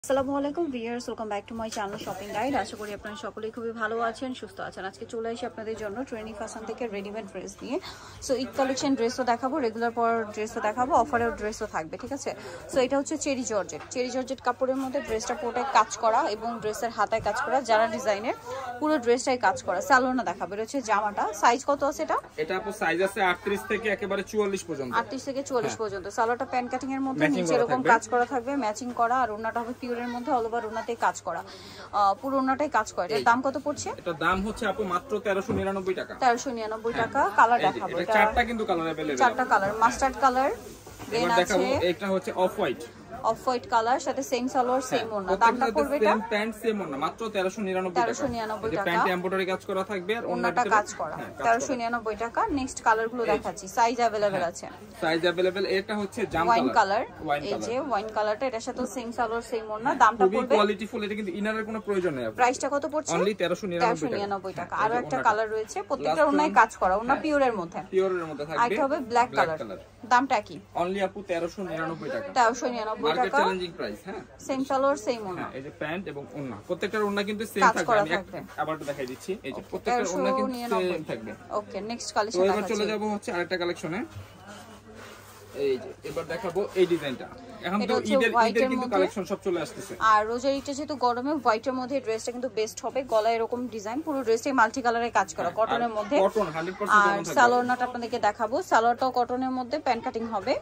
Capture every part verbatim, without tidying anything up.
আসসালামু আলাইকুম viewers, welcome back to my channel shopping guide. আশা করি আপনারা সকলেই খুবই ভালো আছেন, সুস্থ আছেন। আজকে চলে আসি আপনাদের জন্য ট্রেন্ডিং ফ্যাশন থেকে রেডিমেড ড্রেস নিয়ে। সো ঈদ কালেকশন ড্রেসও দেখাবো, রেগুলার পর ড্রেসও দেখাবো, অফারের ড্রেসও থাকবে, ঠিক আছে। সো এটা হচ্ছে চেরি জর্জেট। চেরি জর্জেট কাপড়ের মধ্যে ড্রেসটা পুরোটাই কাজ করা এবং ড্রেসের হাতায় কাজ করা, যারা ডিজাইনের পুরো ড্রেসটাই কাজ করা। সালোনা দেখাবো। এটা হচ্ছে জামাটা, সাইজ কত আছে এটা? এটা আপু সাইজ আছে আটত্রিশ থেকে একেবারে চুয়াল্লিশ পর্যন্ত। আটত্রিশ থেকে চুয়াল্লিশ পর্যন্ত। সালোয়ারটা প্যান্ট কাটিং এর মধ্যে নিচে এরকম কাজ করা থাকবে, ম্যাচিং করা, আর ওন্নাটা হবে পিওরের মধ্যে, অল ওভার ওন্নাতেই কাজ করা, পুরো ওন্নাটাই কাজ করা। এর দাম কত পড়ছে? এটা দাম হচ্ছে আপু মাত্র তেরোশো নিরানব্বই টাকা। তেরোশো নিরানব্বই টাকা। কালার দেখাবো, এটা চারটা কিন্তু কালার अवेलेबल। চারটা কালার, মাস্টার্ড কালার, দেন আছে এটা হচ্ছে off white, off white colour, সাথে সেম সালোয়ার সেম ওন্না। দামটা পড়বে এটা সেম প্যান্ট সেম ওন্না, মাত্র তেরোশো নিরানব্বই টাকা। তেরোশো নিরানব্বই টাকা। প্যান্টে এমব্রয়ডারি কাজ করা থাকবে আর ওন্নাটা কাজ করা। তেরোশো নিরানব্বই টাকা। নেক্সট কালার গুলো দেখাচ্ছি, সাইজ अवेलेबल আছে। Size available. এটা হচ্ছে জাম ওয়াইন কালার, ওয়াইন এই কালার, যে ওয়াইন কালারটা, এটার সাথে সেম সালোয়ার সেম ওন্না। দামটা পড়বে খুবই কোয়ালিটিফুল। এটা কিন্তু ইনারের কোনো প্রয়োজন নেই। প্রাইসটা কত পড়ছে? অনলি তেরোশো নিরানব্বই টাকা। আরো একটা কালার রয়েছে, প্রত্যেকটা ওন্নায় কাজ করা, ওন্না পিওরের মধ্যে, পিওরের মধ্যে থাকবে। আরেকটা হবে ব্ল্যাক কালার। দামটা কি? অনলি আপু তেরোশো নিরানব্বই টাকা। তেরোশো নিরানব্বই টাকা। Market challenging price. হ্যাঁ, সেম সালোয়ার সেম ওন্না। এই যে প্যান্ট এবং ওন্না, প্রত্যেকটার ওন্না কিন্তু সেম থাকবে। আমি আবার দেখাই দিচ্ছি, এই যে প্রত্যেকটার ওন্না কিন্তু সেম থাকবে। ওকে, নেক্সট কালেকশন তো দেখাচ্ছি। এবার চলে যাব হচ্ছে আরেকটা কালেকশনে। এই যে এবার দেখাবো এই ডিজাইনটা। এখন তো ঈদের ঈদের কিন্তু কালেকশন সব চলে আসছে। আর রোজার ঈদটা যেহেতু গরমে, হোয়াইটের মধ্যে ড্রেসটা কিন্তু বেস্ট হবে। গলায় এরকম ডিজাইন, পুরো ড্রেসটাই মাল্টি কালারে কাজ করা, কটনের মধ্যে। কটন হান্ড্রেড পার্সেন্ট আর সালোয়ারটা আপনাদেরকে দেখাবো, সালোয়ারটাও কটনের মধ্যে, প্যান্ট কাটিং হবে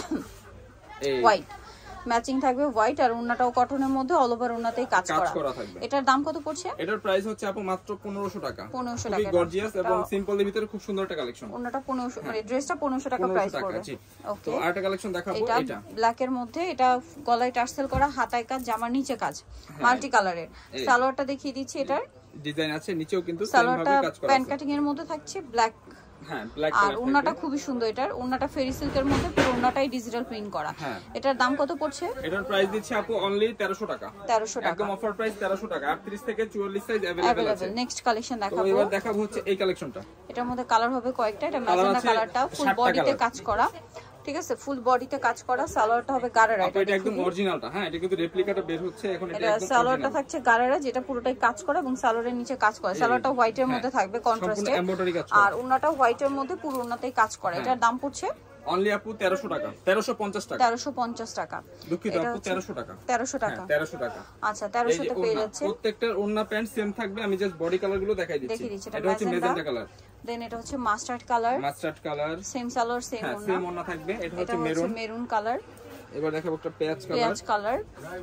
হোয়াইট, ম্যাচিং থাকবে হোয়াইট, আর ওন্নাটাও কটনের মধ্যে, অল ওভার ওন্নাতেই কাজ করা থাকবে। এটার দাম কত পড়ছে? এটার প্রাইস হচ্ছে আপু মাত্র পনেরোশো টাকা। পনেরোশো টাকা। গর্জিয়াস এবং সিম্পল এর ভিতরে খুব সুন্দর একটা কালেকশন। ওন্নাটা পনেরোশো, মানে ড্রেসটা পনেরোশো টাকা প্রাইস পড়বে। ওকে, তো আরেকটা কালেকশন দেখাবো। এটা ব্ল্যাক এর মধ্যে, এটা গলায় টার্সেল করা, হাতায় কাজ, জামার নিচে কাজ, মাল্টি কালারের। সালোয়ারটা দেখিয়ে দিচ্ছি, এটার ডিজাইন আছে, নিচেও কিন্তু সেম সালোয়ারটা ভাবে কাজ করা আছে। প্যান্ট কাটিং এর মধ্যে থাকছে ব্ল্যাক। হ্যাঁ, ব্ল্যাক আর ওন্নাটা খুবই সুন্দর। এটার ওন্নাটা ফেরি সিল্কের মধ্যে, পুরো ওন্নাটাই ডিজিটাল প্রিন্ট করা। এটার দাম কত পড়ছে? এটার প্রাইস দিচ্ছি আপু অনলি তেরোশো টাকা। তেরোশো টাকা, একদম অফার প্রাইস তেরোশো টাকা। আটত্রিশ থেকে চুয়াল্লিশ সাইজ अवेलेबल আছে। নেক্সট কালেকশন দেখাবো। তো এবার দেখাবো হচ্ছে এই কালেকশনটা। এটার মধ্যে কালার হবে কয়েকটা। এটা ম্যাজেন্টা কালারটা, ফুল বডিতে কাজ করা, ঠিক আছে, ফুল বডিতে কাজ করা। সালোয়ারটা হবে গারারা। এটা একদম অরিজিনালটা। হ্যাঁ, এটা কিন্তু রেপ্লিকাটা বের হচ্ছে এখন। এটা একদম সালোয়ারটা থাকছে গারারা, যেটা পুরোটাই কাজ করা এবং সালোয়ারের নিচে কাজ করা। সালোয়ারটা হোয়াইটের মধ্যে থাকবে, কন্ট্রাস্টে, আর ওন্নাটা হোয়াইটের মধ্যে, পুরো ওন্নাতেই কাজ করা। এটার দাম পড়ছে অনলি আপু তেরোশো টাকা। তেরোশো পঞ্চাশ টাকা। তেরোশো পঞ্চাশ টাকা। দুঃখিত আপু, তেরোশো টাকা। তেরোশো টাকা। তেরোশো টাকা। আচ্ছা, তেরোশো তে পেয়ে যাচ্ছে। প্রত্যেকটার ওন্না প্যান্ট সেম থাকবে। আমি জাস্ট বডি কালারগুলো দেখাই দিচ্ছি। দেখিয়ে দিচ্ছি। এটা হচ্ছে মেজেন্টা কালার, দেন এটা হচ্ছে mustard colour, mustard colour, same salwar same ওন্না, সেম ওন্না থাকবে। এটা হচ্ছে মেরুন, মেরুন কালার। এবার দেখাবো একটা পেঁয়াজ কালার, পেঁয়াজ কালার,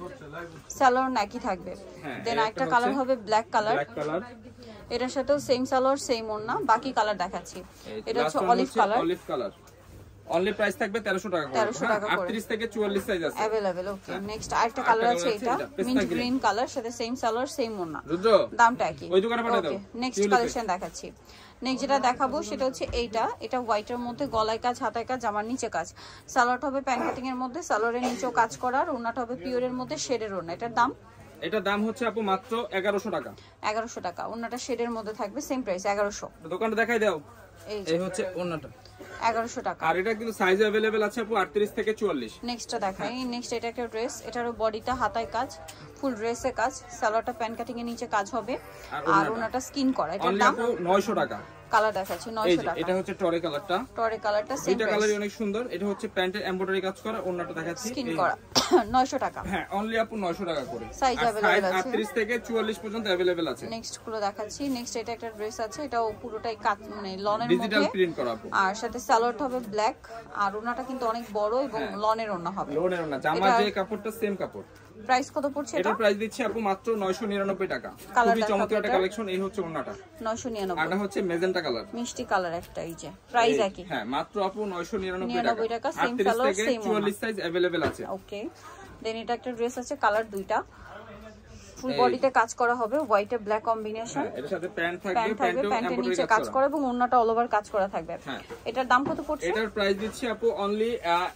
সালোয়ার নাকি থাকবে। দেন একটা কালার হবে ব্ল্যাক কালার, ব্ল্যাক কালার। এটার সাথেও সেম সালোয়ার সেম ওন্না। বাকি কালার দেখাচ্ছি। এটা হচ্ছে olive colour, olive colour. Only price থাকবে তেরোশো টাকা করে। তেরোশো টাকা করে। আটত্রিশ থেকে চুয়াল্লিশ সাইজ আছে अवेलेबल। ওকে, নেক্সট আরেকটা কালার আছে, এটা মিন্ট গ্রিন কালার, সাথে সেম সালোয়ার সেম ওন্না। রুদ্র, দামটা কি? ওই দোকানে পাঠিয়ে দাও। নেক্সট কালেকশন দেখাচ্ছি। নেক্সট যেটা দেখাবো সেটা হচ্ছে এইটা। এটা হোয়াইটের মধ্যে, গলায় কাজ, হাতায় কাজ, জামার নিচে কাজ। সালোয়ারটা হবে প্যান্ট কাটিং এর মধ্যে, সালোয়ারের নিচেও কাজ করা, আর ওন্নাটা হবে পিওরের মধ্যে, শেডের ওন্না। এটার দাম? এটার দাম হচ্ছে আপু মাত্র এগারোশো টাকা। এগারোশো টাকা। ওন্নাটা শেডের মধ্যে থাকবে, সেম প্রাইস এগারোশো। দোকানটা দেখাই দাও। এই এই হচ্ছে ওন্নাটা, এগারোশো টাকা। আর এটা কিন্তু সাইজ अवेलेबल আছে আপু আটত্রিশ থেকে চুয়াল্লিশ। নেক্সটটা দেখাই। নেক্সট এটা একটা ড্রেস, এটারও বডিটা হাতায় কাজ, ফুল ড্রেসে কাজ, সালোয়ারটা প্যান্ট কাটিং এর নিচে কাজ হবে, আর ওন্নাটা স্কিন করা। এটার দাম নয়শো টাকা। কালার দেখাচ্ছি নয়শো টাকা। এটা হচ্ছে টরে কালারটা, টরে কালারটা সেম এটা কালারই অনেক সুন্দর। এটা হচ্ছে প্যান্টের এমব্রয়ডারি কাজ করা, ওন্নাটা দেখাচ্ছি স্কিন করা, নয়শো টাকা। হ্যাঁ, অনলি আপু নয়শো টাকা করে। সাইজ अवेलेबल আছে, আটত্রিশ থেকে চুয়াল্লিশ পর্যন্ত अवेलेबल আছে। নেক্সট গুলো দেখাচ্ছি। নেক্সট এটা একটা ড্রেস আছে, এটাও পুরোটাই কাজ, মানে লনের মধ্যে ডিজিটাল প্রিন্ট করা আপু, আর সাথে সালোয়ারটা হবে ব্ল্যাক, আর ওন্নাটা কিন্তু অনেক বড় এবং লনের ওন্না হবে। লনের ওন্না, জামা যে কাপড়টা সেম কাপড়। প্রাইস কত পড়ছে এটা? এটা প্রাইস দিচ্ছি আপু মাত্র নয়শো নিরানব্বই টাকা। খুবই চমৎকার একটা কালেকশন। এই হচ্ছে ওন্নাটা, নয়শো নিরানব্বই। এটা হচ্ছে মেজেন্টা কালার, মিষ্টি কালার একটা। এই যে প্রাইস একই। হ্যাঁ, মাত্র আপু নয়শো নিরানব্বই টাকা। সেম সালোয়ার সেম চুয়াল্লিশ সাইজ अवेलेबल আছে। ওকে, দেন এটা একটা ড্রেস আছে, কালার দুইটা, ফুল বডিতে কাজ করা হবে, হোয়াইট এর ব্ল্যাক কম্বিনেশন। এর সাথে প্যান্ট থাকবে, প্যান্ট থাকবে, প্যান্টের নিচে কাজ করা এবং ওন্নাটা অল ওভার কাজ করা থাকবে। এটার দাম কত পড়ছে? এটার প্রাইস দিচ্ছি আপু অনলি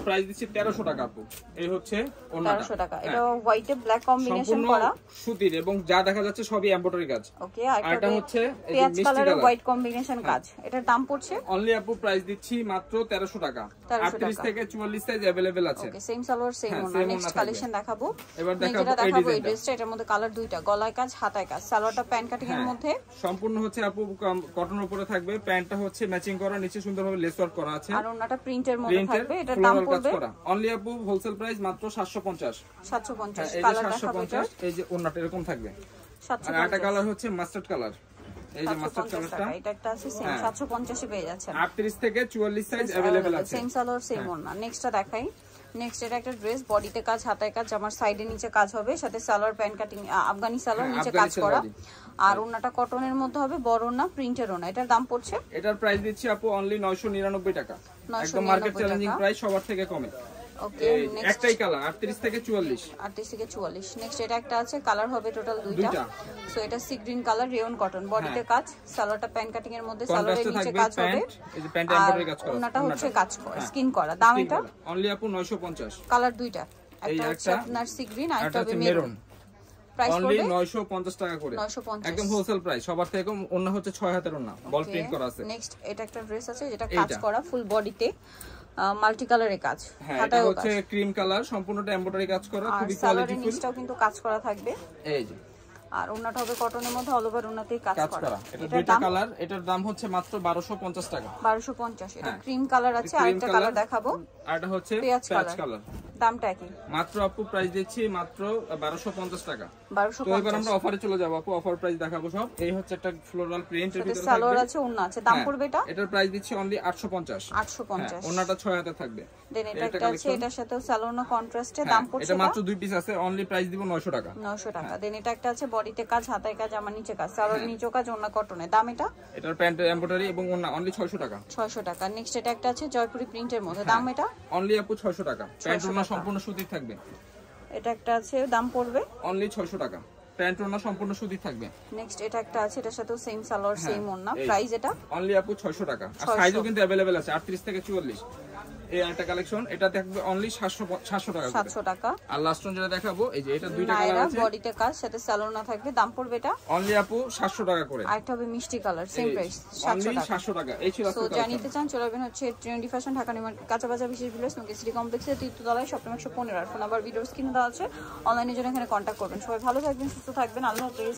প্রাইস দিচ্ছি তেরোশো টাকা আপু। এই হচ্ছে ওন্নাটা তেরোশো টাকা। এটা হোয়াইটে ব্ল্যাক কম্বিনেশন করা সুতির এবং যা দেখা যাচ্ছে সবই এমব্রয়ডারি কাজ। ওকে, আর এটা হচ্ছে এই যে পেঁয়াজ মিষ্টি কালারের কালার হোয়াইট কম্বিনেশন কাজ। এটার দাম পড়ছে অনলি আপু প্রাইস দিচ্ছি মাত্র তেরোশো টাকা। আটত্রিশ থেকে চুয়াল্লিশ সাইজ अवेलेबल আছে। ওকে, সেম সালোয়ার সেম ওন্না। নেক্সট কালেকশন দেখাবো। এবার দেখাবো এই ড্রেসটা। এটার মধ্যে কালার দুইটা, গলায় কাজ হাতায় কাজ। সালোয়ারটা প্যান্ট কাটিং এর মধ্যে সম্পূর্ণ হচ্ছে আপু কটনের উপরে থাকবে, প্যান্টটা হচ্ছে ম্যাচিং করা, নিচে সুন্দরভাবে লেস ওয়ার্ক করা আছে আর ওন্নাটা প্রিন্টের মধ্যে থাকবে। এটার দাম পড়বে অনলি আপু হোলসেল প্রাইস মাত্র সাতশো পঞ্চাশ। সাতশো পঞ্চাশ এই যে কালার সাতশো পঞ্চাশ। এই যে ওন্নাটা এরকম থাকবে। আর একটা কালার হচ্ছে মাস্টার্ড কালার। এই যে মাস্টার্ড কালারটা এটা একটা আছে সেম সাতশো পঞ্চাশ এ পেয়ে যাচ্ছেন। আটত্রিশ থেকে চুয়াল্লিশ সাইজ अवेलेबल আছে। সেম সালোয়ার সেম ওন্না। নেক্সটটা দেখাই। নেক্সট এটা একটা ড্রেস, বডিতে কাজ হাতায় কাজ, জামার সাইডে নিচে কাজ হবে, সাথে সালোয়ার প্যান্ট কাটিং আফগানি সালোয়ার নিচে কাজ করা। আর ওন্নাটা কটনের মধ্যে হবে, বড় ওন্না, প্রিন্টের ওন্না। এটার দাম পড়ছে, এটার প্রাইস দিচ্ছি আপু অনলি নয়শো নিরানব্বই টাকা। একদম মার্কেট চ্যালেঞ্জিং প্রাইস, সবার থেকে কমে। ওকে, নেক্সট একটাই কালার আটত্রিশ থেকে চুয়াল্লিশ। আটত্রিশ থেকে চুয়াল্লিশ। নেক্সট এটা একটা আছে, কালার হবে টোটাল দুইটা। সো এটা sea green colour, rayon cotton, বডিতে কাজ, সালোয়ারটা প্যান্ট কাটিং এর মধ্যে, সালোয়ারের নিচে কাজ হবে, এই যে প্যান্টে এমব্রয়ডারি কাজ করা, ওন্নাটা হচ্ছে কাজ করা, স্কিন করা। দাম এটা অনলি আপু নয়শো পঞ্চাশ। কালার দুইটা, একটা হচ্ছে আপনার সি গ্রিন আর একটা হবে মেরুন। প্রাইস অনলি নয়শো পঞ্চাশ টাকা করে, নয়শো পঞ্চাশ একদম হোলসেল প্রাইস। সবার থেকে কম। ওন্না হচ্ছে ছয় হাতের ওন্না, বল প্রিন্ট করা আছে। নেক্সট এটা একটা ড্রেস আছে যেটা কাজ করা, ফুল বডিতে মাল্টি কালারের কাজ, হাতায়ও কাজ, হচ্ছে ক্রিম কালার, সম্পূর্ণটা এমব্রয়ডারি কাজ করা, খুবই কোয়ালিটিফুল। আর নিচটাও কিন্তু কাজ করা থাকবে, এই যে। আর ওন্নাটা হবে কটনের মধ্যে, অল ওভার ওন্নাতেই কাজ করা। এটা দুইটা কালার, এটার দাম হচ্ছে মাত্র বারোশো পঞ্চাশ টাকা। বারোশো পঞ্চাশ। এটা ক্রিম কালার আছে, আরেকটা কালার দেখাবো, আর এটা হচ্ছে পেঁয়াজ কালার। দামটা কি? মাত্র আপু প্রাইস দিচ্ছি মাত্র বারোশো পঞ্চাশ টাকা। বারোশো পঞ্চাশ। তো এবার আমরা অফারে চলে যাব আপু, অফার প্রাইস দেখাবো সব। এই হচ্ছে একটা ফ্লোরাল প্রিন্ট এর ভিতরে থাকবে, সালোয়ার আছে, ওন্না আছে। দাম পড়বে এটা, এটার প্রাইস দিচ্ছি অনলি আটশো পঞ্চাশ। আটশো পঞ্চাশ। ওন্নাটা ছয় হাতে থাকবে। দেন এটা একটা আছে, এটার সাথে সালোয়ার কন্ট্রাস্টে, দাম পড়ছে এটা মাত্র দুই পিস আছে, অনলি প্রাইস দিব নয়শো টাকা। নয়শো টাকা। দেন এটা একটা আছে, বডিতে কাজ হাতায় কাজ, আমার নিচে কাজ, সালোয়ার নিচে কাজ, ওন্না কটনে। দাম এটা, এটার প্যান্ট এমব্রয়ডারি এবং ওন্না অনলি ছয়শো টাকা। ছয়শো টাকা। নেক্সট এটা একটা আছে জয়পুরি প্রিন্টের মধ্যে, দাম এটা অনলি আপু ছয়শো টাকা। প্যান্ট ওন্না সম্পূর্ণ সুতির থাকবে। এটা একটা আছে, দাম পড়বে অনলি ছয়শো টাকা। প্যান্ট ওন্না সম্পূর্ণ সুতির থাকবে। নেক্সট এটা একটা আছে, এটার সাথেও সেম সালোয়ার সেম ওন্না। প্রাইস এটা অনলি আপু ছয়শো টাকা। আর সাইজও কিন্তু अवेलेबल আছে আটত্রিশ থেকে চুয়াল্লিশ। এই একটা কালেকশন, এটা থাকবে অনলি সাতশো সাতশো টাকা। সাতশো টাকা। আর লাস্ট ওয়ান যেটা দেখাবো, এই যে এটা দুইটা কালার আছে, বডিতে কাজ, সাথে সালোয়ার না থাকবে। দাম পড়বে এটা অনলি আপু সাতশো টাকা করে। আরেকটা হবে মিষ্টি কালার, সেম প্রাইস সাতশো টাকা। সাতশো টাকা। এই ছিল সো জানিতে চান, চলে আসবেন হচ্ছে trendy fashion, Dhaka new market, কাঁচা বাজার, বিশেষ ভিলেজ, নকি সিটি কমপ্লেক্সের তৃতীয়তলায়, সপ্তম একশো পনেরো। আর ফোন নাম্বার ভিডিওর স্ক্রিনে দেওয়া আছে, অনলাইনে জন্য এখানে কন্ট্যাক্ট করবেন। সবাই ভালো থাকবেন, সুস্থ থাকবেন, আল্লাহ হাফেজ।